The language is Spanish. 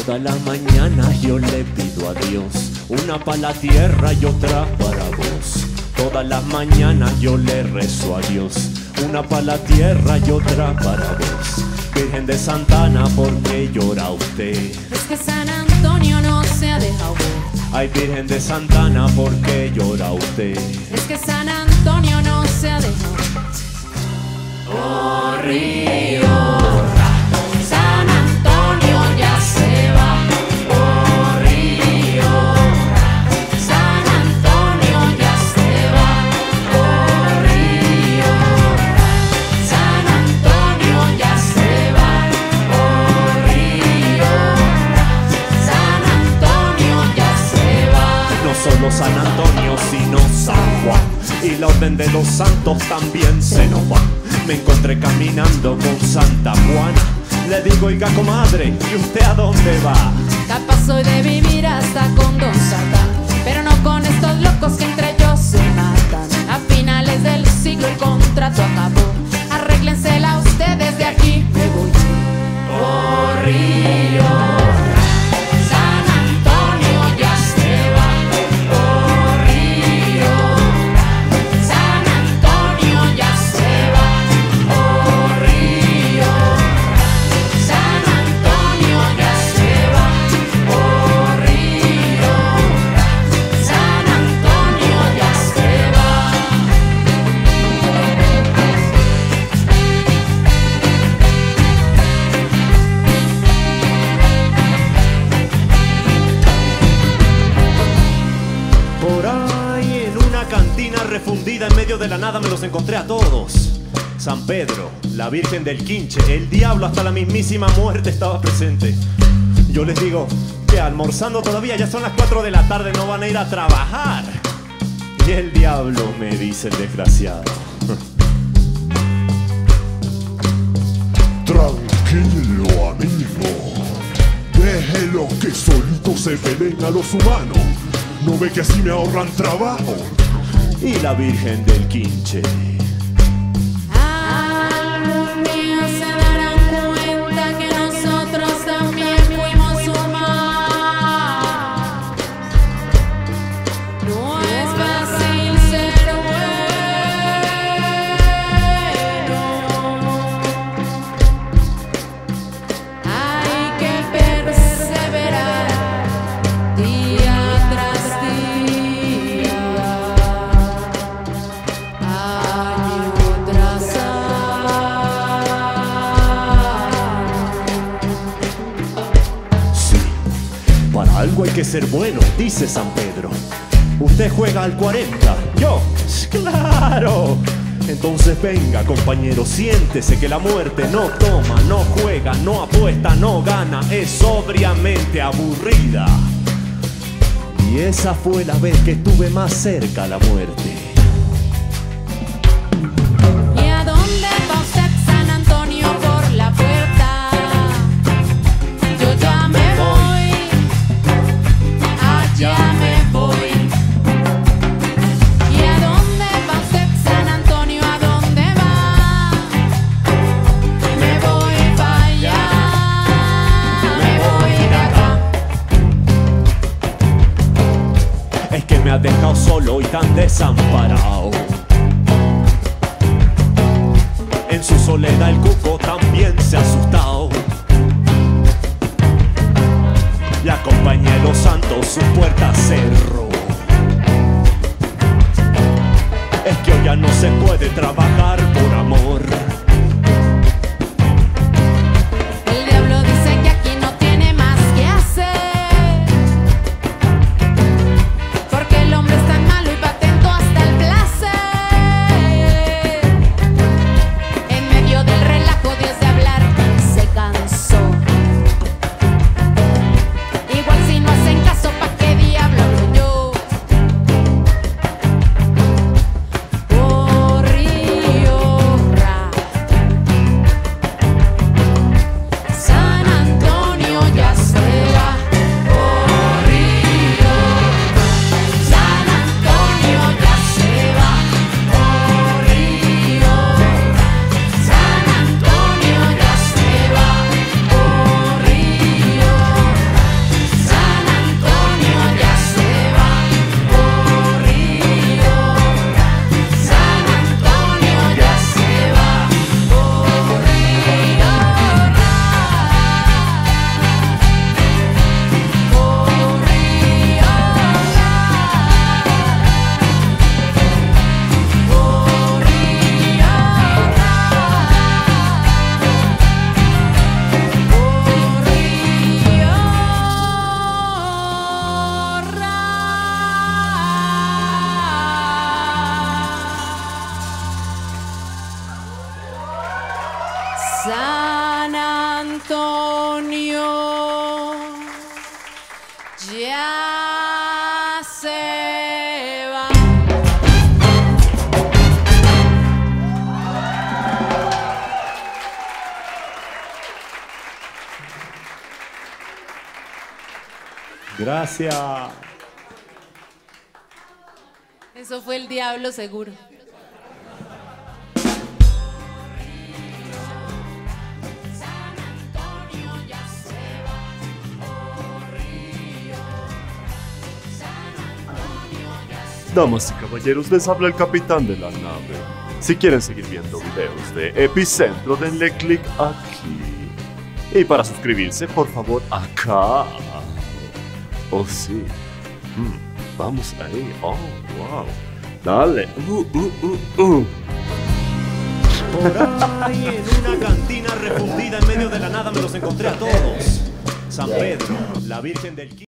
Todas las mañanas yo le pido a Dios una para la tierra y otra para vos. Todas las mañanas yo le rezo a Dios una para la tierra y otra para vos. Virgen de Santana, ¿por qué llora usted? Es que San Antonio no se ha dejado ver. Ay, Virgen de Santana, ¿por qué llora usted? Es que San Antonio no se ha dejado ver. Oh, río, San Antonio ya se va. Oh, río, San Antonio ya se va. Oh, río, San Antonio ya se va. Oh, río, San Antonio ya se va. No solo San Antonio, sino San Juan, y la orden de los santos también se nos va. Me encontré caminando con Santa Juana. Le digo, oiga comadre, ¿y usted a dónde va? Capaz soy de vivir hasta con Don Satán, pero no con estos locos que entre ellos se matan. A finales del siglo el contrato acabó. Arréglensela ustedes, de aquí me voy yo. Oh, río, San Antonio ya se va. Oh, río, San Antonio ya se va. Oh, río, San Antonio ya se va. Oh, río, San Antonio ya se va. Por ahí en una cantina refundida en medio de la nada me los encontré a todos. San Pedro, la Virgen del Quinche, el diablo, hasta la mismísima muerte estaba presente. Yo les digo que almorzando todavía, ya son las 4 de la tarde, no van a ir a trabajar. Y el diablo me dice, el desgraciado: Tranquilo, amigo. Déjelo que solitos se peleen a los humanos. ¿No ve que así me ahorran trabajo? y la Virgen del Quinche. Algún día se darán cuenta que nosotros también fuimos humanos. No es fácil ser bueno. Hay que perseverar día tras día, año tras año. Sí, para algo hay que ser bueno, dice San Pedro. Usted juega al 40, yo, claro. Entonces venga, compañero, siéntese que la muerte no toma, no juega, no apuesta, no gana, es sobriamente aburrida. Y esa fue la vez que estuve más cerca a la muerte. ¿Y a dónde va usted, San Antonio, por la puerta? Yo ya me voy, allá me voy. ¿Y a dónde va usted, San Antonio? ¿A dónde va? Me voy para allá, me voy de acá. Es que me ha dejado solo y tan desamparado. En su soledad el cuco también se ha asustado. Y acompañé a los santos, su puerta cerró. Es que hoy ya no se puede trabajar por amor. El diablo dice que aquí no tiene más que hacer, porque el hombre es tan malo y va atento hasta el placer. En medio del relajo, Dios de hablar se cansó. Igual si no hacen caso, ¿pa' qué diablo hablo yo? Oh, río, ya se va. Gracias. Eso fue el diablo seguro. Damas y caballeros, les habla el capitán de la nave. Si quieren seguir viendo videos de Epicentro, denle click aquí. Y para suscribirse, por favor, acá. Oh, sí. Vamos ahí. Oh, wow. Dale. Por ahí en una cantina refundida en medio de la nada me los encontré a todos. San Pedro, la Virgen del